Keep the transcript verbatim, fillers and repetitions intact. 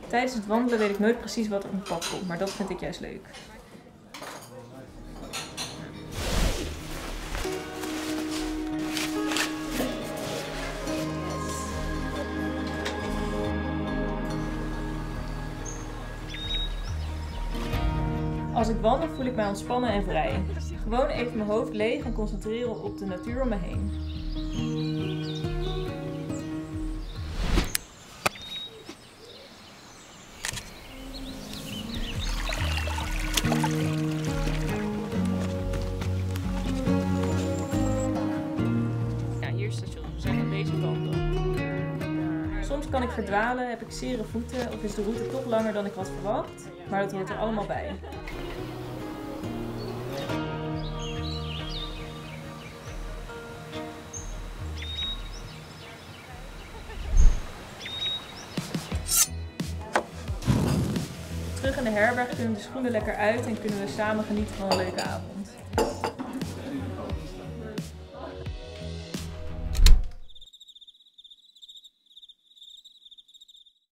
Tijdens het wandelen weet ik nooit precies wat er op mijn pad komt, maar dat vind ik juist leuk. Als ik wandel voel ik mij ontspannen en vrij. Gewoon even mijn hoofd leeg en concentreren op de natuur om me heen. Ja, hier is het station. We zijn aan deze wandel. Soms kan ik verdwalen, heb ik zere voeten of is de route toch langer dan ik had verwacht, maar dat hoort er allemaal bij. Terug in de herberg kunnen de schoenen lekker uit en kunnen we samen genieten van een leuke avond.